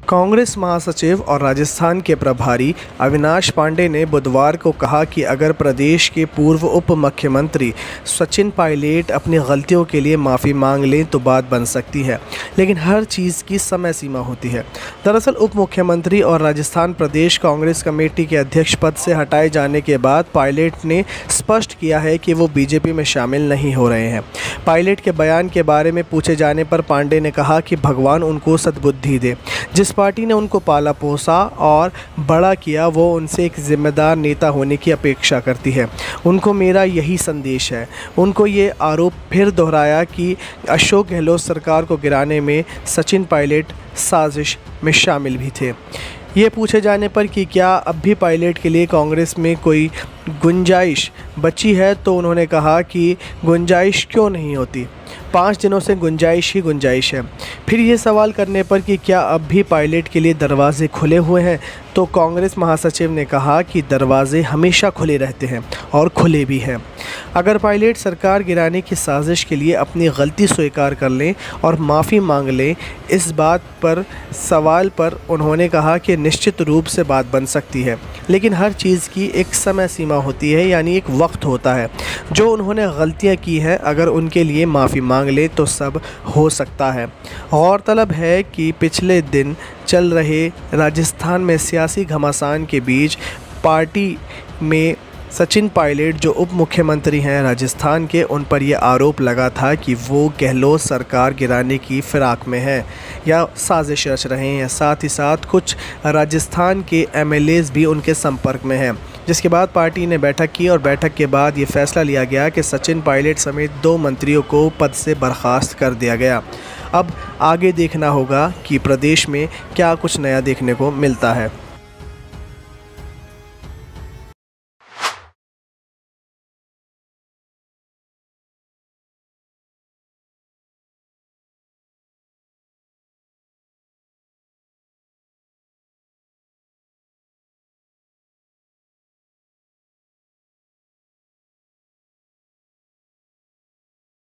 कांग्रेस महासचिव और राजस्थान के प्रभारी अविनाश पांडे ने बुधवार को कहा कि अगर प्रदेश के पूर्व उप मुख्यमंत्री सचिन पायलट अपनी गलतियों के लिए माफ़ी मांग लें तो बात बन सकती है, लेकिन हर चीज़ की समय सीमा होती है। दरअसल उप मुख्यमंत्री और राजस्थान प्रदेश कांग्रेस कमेटी के अध्यक्ष पद से हटाए जाने के बाद पायलट ने स्पष्ट किया है कि वो बीजेपी में शामिल नहीं हो रहे हैं। पायलट के बयान के बारे में पूछे जाने पर पांडे ने कहा कि भगवान उनको सद्बुद्धि दे। जिस पार्टी ने उनको पाला पोसा और बड़ा किया वो उनसे एक जिम्मेदार नेता होने की अपेक्षा करती है। उनको मेरा यही संदेश है। उनको ये आरोप फिर दोहराया कि अशोक गहलोत सरकार को गिराने में सचिन पायलट साजिश में शामिल भी थे। ये पूछे जाने पर कि क्या अब भी पायलट के लिए कांग्रेस में कोई गुंजाइश बची है, तो उन्होंने कहा कि गुंजाइश क्यों नहीं होती, 5 दिनों से गुंजाइश ही गुंजाइश है। फिर ये सवाल करने पर कि क्या अब भी पायलट के लिए दरवाजे खुले हुए हैं, तो कांग्रेस महासचिव ने कहा कि दरवाजे हमेशा खुले रहते हैं और खुले भी हैं। अगर पायलट सरकार गिराने की साजिश के लिए अपनी गलती स्वीकार कर लें और माफ़ी मांग लें, इस बात पर सवाल पर उन्होंने कहा कि निश्चित रूप से बात बन सकती है, लेकिन हर चीज़ की एक समय सीमा होती है, यानी एक वक्त होता है। जो उन्होंने गलतियां की हैं, अगर उनके लिए माफ़ी मांग ले तो सब हो सकता है। गौरतलब है कि पिछले दिन चल रहे राजस्थान में सियासी घमासान के बीच पार्टी में सचिन पायलट जो उप मुख्यमंत्री हैं राजस्थान के, उन पर यह आरोप लगा था कि वो गहलोत सरकार गिराने की फिराक में है या साजिश रच रहे हैं। साथ ही साथ कुछ राजस्थान के एमएलएज भी उनके संपर्क में हैं, जिसके बाद पार्टी ने बैठक की और बैठक के बाद ये फैसला लिया गया कि सचिन पायलट समेत 2 मंत्रियों को पद से बर्खास्त कर दिया गया। अब आगे देखना होगा कि प्रदेश में क्या कुछ नया देखने को मिलता है।